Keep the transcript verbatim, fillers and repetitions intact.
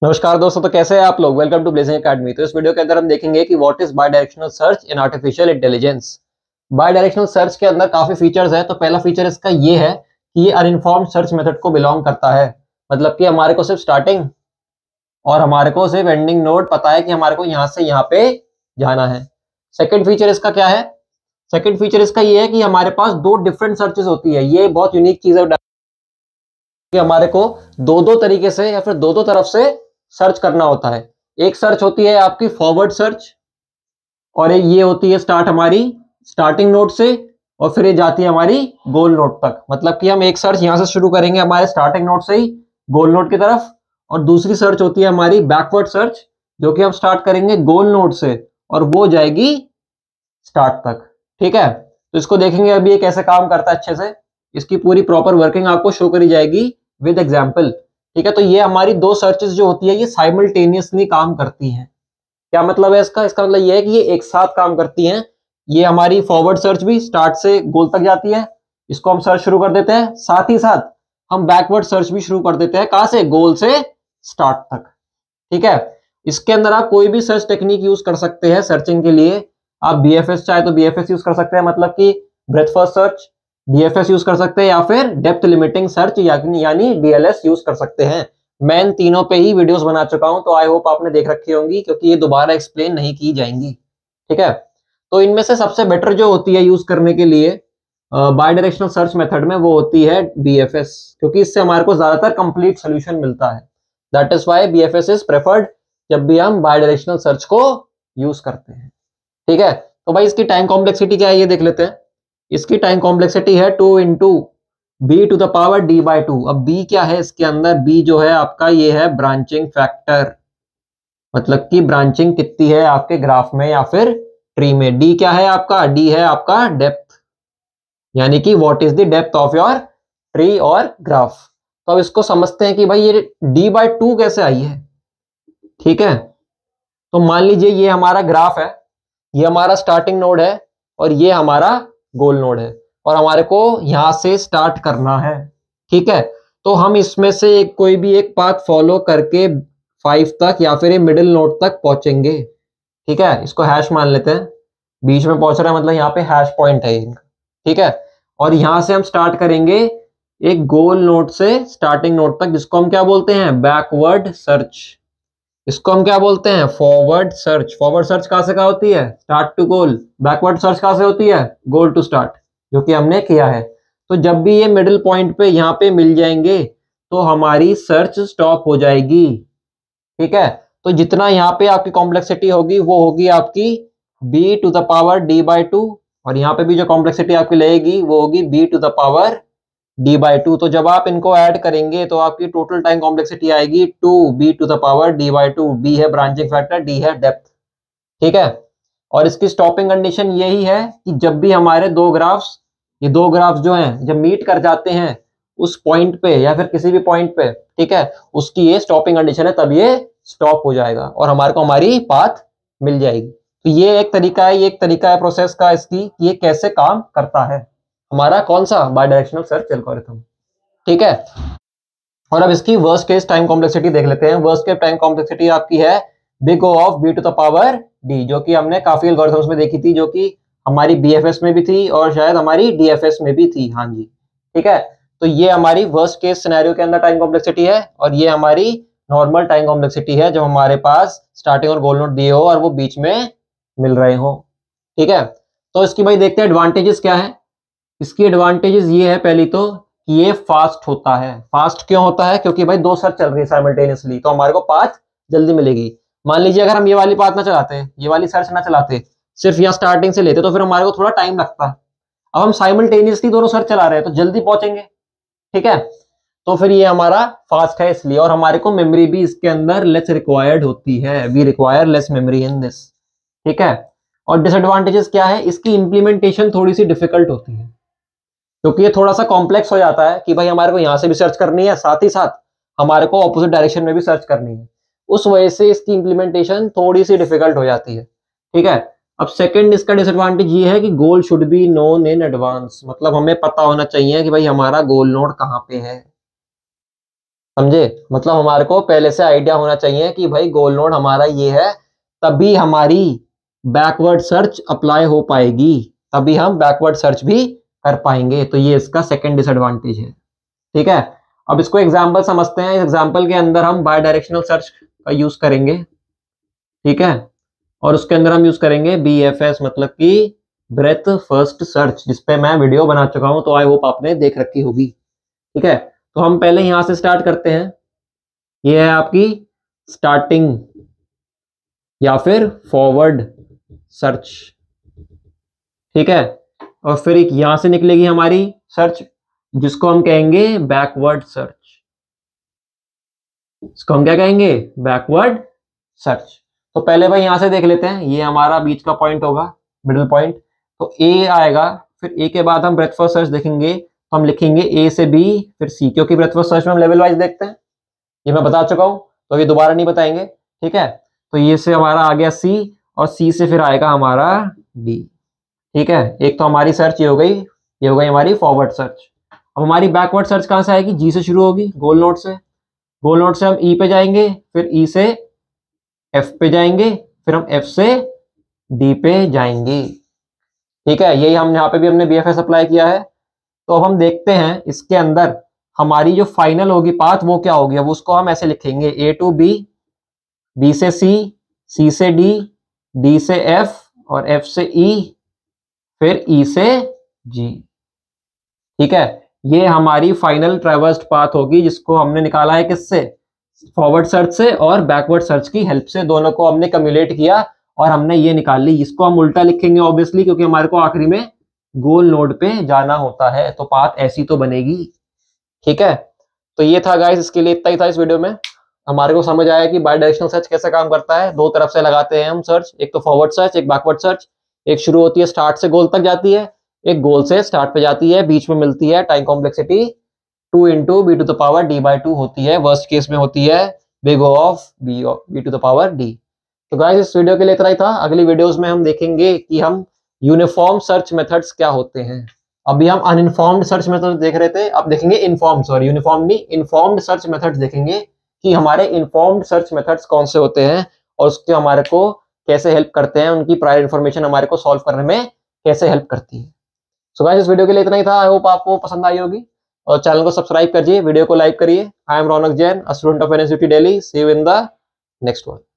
नमस्कार दोस्तों, तो कैसे हैं आप लोग। Welcome to Blazing Academy. तो इस वीडियो के अंदर हम देखेंगे कि what is bidirectional search in artificial intelligence. Bidirectional search के अंदर काफी फीचर्स है। तो पहला फीचर इसका ये है कि ये अनइन्फॉर्म्ड सर्च मेथड को बिलोंग करता है। मतलब कि हमारे को सिर्फ स्टार्टिंग और हमारे को सिर्फ एंडिंग नोड पता है कि हमारे को यहाँ से यहाँ पे जाना है। सेकेंड फीचर इसका क्या है? सेकेंड फीचर इसका ये है कि हमारे पास दो डिफरेंट सर्चेस होती है। ये बहुत यूनिक चीज है कि हमारे को दो दो तरीके से या फिर दो दो तरफ से सर्च करना होता है। एक सर्च होती है आपकी फॉरवर्ड सर्च और एक ये होती है स्टार्ट हमारी स्टार्टिंग नोड से और फिर ये जाती है हमारी गोल नोड तक। मतलब कि हम एक सर्च यहां से शुरू करेंगे हमारे स्टार्टिंग नोड से ही गोल नोड की तरफ, और दूसरी सर्च होती है हमारी बैकवर्ड सर्च जो कि हम स्टार्ट करेंगे गोल नोड से और वो जाएगी स्टार्ट तक। ठीक है, तो इसको देखेंगे अभी ये कैसे काम करता है अच्छे से। इसकी पूरी प्रॉपर वर्किंग आपको शो करी जाएगी विद एग्जाम्पल। ठीक है, तो ये हमारी दो सर्चेस जो होती है ये साइमल्टेनियसली काम करती हैं। क्या मतलब है इसका? इसका मतलब ये है कि ये एक साथ काम करती हैं। ये हमारी फॉरवर्ड सर्च भी स्टार्ट से गोल तक जाती है, इसको हम सर्च शुरू कर देते हैं। साथ ही साथ हम बैकवर्ड सर्च भी शुरू कर देते हैं। कहां से? गोल से स्टार्ट तक। ठीक है, इसके अंदर आप कोई भी सर्च टेक्निक यूज कर सकते हैं सर्चिंग के लिए। आप बी एफ एस चाहे तो बी एफ एस यूज कर सकते हैं, मतलब कि breadth first search. D F S use कर सकते हैं या फिर डेप्थ लिमिटिंग सर्च यानी डी एल एस यूज कर सकते हैं। मैं इन तीनों पे ही वीडियोस बना चुका हूं, तो आई होप आपने देख रखी होंगी क्योंकि ये दोबारा एक्सप्लेन नहीं की जाएंगी। ठीक है, तो इनमें से सबसे बेटर जो होती है यूज करने के लिए बाय डायरेक्शनल सर्च मेथड में वो होती है बी एफ एस, क्योंकि इससे हमारे को ज्यादातर कंप्लीट सोल्यूशन मिलता है। That is why B F S is preferred जब भी हम बाय डायरेक्शनल सर्च को यूज करते हैं। ठीक है, तो भाई इसकी टाइम कॉम्प्लेक्सिटी क्या है ये देख लेते हैं। इसकी टाइम कॉम्प्लेक्सिटी है two into b to the power d by two. अब बी क्या है इसके अंदर? बी जो है आपका ये है ब्रांचिंग फैक्टर, मतलब कि ब्रांचिंग कितनी है आपके ग्राफ में या फिर ट्री में। डी क्या है आपका? डी है आपका डेप्थ, यानी कि what is the depth of your tree और ग्राफ। तो अब इसको समझते हैं कि भाई ये डी बाई टू कैसे आई है। ठीक है, तो मान लीजिए ये हमारा ग्राफ है, ये हमारा स्टार्टिंग नोड है और ये हमारा गोल नोड है और हमारे को यहां से स्टार्ट करना है। ठीक है, तो हम इसमें से एक कोई भी एक पाथ फॉलो करके फाइव तक या फिर ये मिडिल नोड तक पहुंचेंगे। ठीक है, इसको हैश मान लेते हैं। बीच में पहुंच रहा है मतलब यहाँ पे हैश पॉइंट है इनका। ठीक है, और यहां से हम स्टार्ट करेंगे एक गोल नोड से स्टार्टिंग नोड तक, जिसको हम क्या बोलते हैं? Backward search. इसको हम क्या बोलते हैं? Forward search. फॉरवर्ड सर्च कहां से कहां होती है? Start to goal. Backward search कहां से होती है? गोल टू स्टार्ट, जो कि हमने किया है। तो जब भी ये मिडिल पॉइंट पे यहाँ पे मिल जाएंगे तो हमारी सर्च स्टॉप हो जाएगी। ठीक है, तो जितना यहाँ पे आपकी कॉम्प्लेक्सिटी होगी वो होगी आपकी b to the power d by two, और यहाँ पे भी जो कॉम्प्लेक्सिटी आपकी लगेगी वो होगी b to the power d by two. तो जब आप इनको ऐड करेंगे तो आपकी टोटल टाइम कॉम्प्लेक्सिटी आएगी two b to the power d by two. b है ब्रांचिंग फैक्टर, d है डेप्थ। ठीक है, और इसकी स्टॉपिंग कंडीशन यही है कि जब भी हमारे दो ग्राफ्स ये दो ग्राफ्स जो हैं जब मीट कर जाते हैं उस पॉइंट पे या फिर किसी भी पॉइंट पे, ठीक है, उसकी ये स्टॉपिंग कंडीशन है, तब ये स्टॉप हो जाएगा और हमारे को हमारी पाथ मिल जाएगी। तो ये एक तरीका है, ये एक तरीका है प्रोसेस का इसकी, ये कैसे काम करता है हमारा कौन सा? Bidirectional search algorithm. ठीक है, और अब इसकी वर्स्ट केस टाइम कॉम्प्लेक्सिटी देख लेते हैं। वर्स्ट केस टाइम कॉम्प्लेक्सिटी आपकी है big O of b to the power d, जो कि हमने काफी एल्गोरिथम्स में देखी थी, जो कि हमारी B F S में भी थी और शायद हमारी D F S में भी थी। हाँ जी, ठीक है, तो ये हमारी वर्स्ट केस सिनेरियो के अंदर टाइम कॉम्प्लेक्सिटी है और ये हमारी नॉर्मल टाइम कॉम्प्लेक्सिटी है जब हमारे पास स्टार्टिंग और गोल नोड दिए हो और वो बीच में मिल रहे हो। ठीक है, तो इसकी भाई देखते हैं एडवांटेजेस क्या है। इसकी एडवांटेजेस ये है पहली तो कि ये फास्ट होता है। फास्ट क्यों होता है? क्योंकि भाई दो सर्च चल रही है साइमल्टेनियसली, तो हमारे को पाथ जल्दी मिलेगी। मान लीजिए अगर हम ये वाली पाथ ना चलाते, ये वाली सर्च ना चलाते, सिर्फ यहाँ स्टार्टिंग से लेते, तो फिर हमारे को थोड़ा टाइम लगता। अब हम साइमल्टेनियसली दोनों सर्च चला रहे हैं तो जल्दी पहुंचेंगे। ठीक है, तो फिर ये हमारा फास्ट है इसलिए, और हमारे को मेमोरी भी इसके अंदर लेस रिक्वायर्ड होती है। We require less memory in this. ठीक है, और डिसएडवांटेजेस क्या है? इसकी इंप्लीमेंटेशन थोड़ी सी डिफिकल्ट होती है क्योंकि ये थोड़ा सा कॉम्प्लेक्स हो जाता है कि भाई हमारे को यहाँ से भी सर्च करनी है, साथ ही साथ हमारे को ऑपोजिट डायरेक्शन में भी सर्च करनी है। उस वजह से इसकी इंप्लीमेंटेशन थोड़ी सी डिफिकल्ट हो जाती है। ठीक है, अब सेकंड इसका डिसएडवांटेज ये है कि goal should be known in advance, मतलब हमें पता होना चाहिए कि भाई हमारा गोल नोड कहाँ पे है। समझे? मतलब हमारे को पहले से आइडिया होना चाहिए कि भाई गोल नोड हमारा ये है, तभी हमारी बैकवर्ड सर्च अप्लाई हो पाएगी, तभी हम बैकवर्ड सर्च भी कर पाएंगे। तो ये इसका सेकंड डिसएडवांटेज है। ठीक है, अब इसको एग्जांपल समझते हैं। इस एग्जांपल के अंदर हम बाय डायरेक्शनल सर्च का यूज करेंगे। ठीक है, और उसके अंदर हम यूज करेंगे बी एफ एस, मतलब कि ब्रेथ फर्स्ट सर्च, जिसपे मैं वीडियो बना चुका हूं, तो आई होप आपने देख रखी होगी। ठीक है, तो हम पहले यहां से स्टार्ट करते हैं। ये है आपकी स्टार्टिंग या फिर फॉरवर्ड सर्च। ठीक है, और फिर एक यहां से निकलेगी हमारी सर्च, जिसको हम कहेंगे बैकवर्ड सर्च। इसको हम क्या कहेंगे? Backward search. तो पहले भाई यहां से देख लेते हैं, ये हमारा बीच का पॉइंट होगा, मिडिल पॉइंट। तो ए आएगा, फिर ए के बाद हम ब्रेथ फर्स्ट सर्च देखेंगे, तो हम लिखेंगे ए से बी फिर सी, क्योंकि ब्रेथ फर्स्ट सर्च में हम लेवल वाइज देखते हैं, ये मैं बता चुका हूं, तो ये दोबारा नहीं बताएंगे। ठीक है, तो ये से हमारा आ गया सी, और सी से फिर आएगा हमारा डी। ठीक है, एक तो हमारी सर्च ये हो गई, ये हो गई हमारी फॉरवर्ड सर्च। अब हमारी बैकवर्ड सर्च कहां से आएगी? जी से शुरू होगी, गोल नोड से। गोल नोड से हम ई पे जाएंगे, फिर ई से एफ पे जाएंगे, फिर हम एफ से डी पे जाएंगे। ठीक है, यही हम यहाँ पे भी हमने बी एफ एस अप्लाई किया है। तो अब हम देखते हैं इसके अंदर हमारी जो फाइनल होगी पाथ वो क्या होगी। अब उसको हम ऐसे लिखेंगे, ए टू बी, बी से सी, सी से डी, डी से एफ, और एफ से ई, फिर ई से जी। ठीक है, ये हमारी फाइनल ट्रैवर्स्ड पाथ होगी, जिसको हमने निकाला है किससे? फॉरवर्ड सर्च से और बैकवर्ड सर्च की हेल्प से, दोनों को हमने कम्युलेट किया और हमने ये निकाल ली। इसको हम उल्टा लिखेंगे ऑब्वियसली, क्योंकि हमारे को आखिरी में गोल नोड पे जाना होता है, तो पाथ ऐसी तो बनेगी। ठीक है, तो ये था गाइस, इसके लिए इतना ही था इस वीडियो में। हमारे को समझ आया कि बाय डायरेक्शनल सर्च कैसे काम करता है। दो तरफ से लगाते हैं हम सर्च, एक तो फॉरवर्ड सर्च, एक बैकवर्ड सर्च। एक शुरू होती है स्टार्ट से गोल तक जाती है, एक गोल से स्टार्ट पे जाती है, बीच में मिलती है time complexity two into b to the power d by two होती है, वर्स्ट केस में होती है big O of b b to the power d. तो गाइस इस वीडियो के लिए इतना ही था। अगली वीडियोस में हम देखेंगे कि हम यूनिफॉर्म सर्च मेथड्स क्या होते हैं। अभी हम अनइन्फॉर्म्ड सर्च मेथड देख रहे थे, अब देखेंगे इन्फॉर्म, सॉरी यूनिफॉर्म नहीं, इन्फॉर्म्ड सर्च मेथड्स देखेंगे कि हमारे इन्फॉर्म्ड सर्च मेथड्स कौन से होते हैं और उसके हमारे को कैसे हेल्प करते हैं, उनकी प्रायर इन्फॉर्मेशन हमारे को सॉल्व करने में कैसे हेल्प करती है। सो गाइस इस वीडियो के लिए इतना ही था। आई होप आपको पसंद आई होगी, और चैनल को सब्सक्राइब करिए, वीडियो को लाइक करिए। I am Raunak Jain, a student of N S U T Delhi. See you in the next one.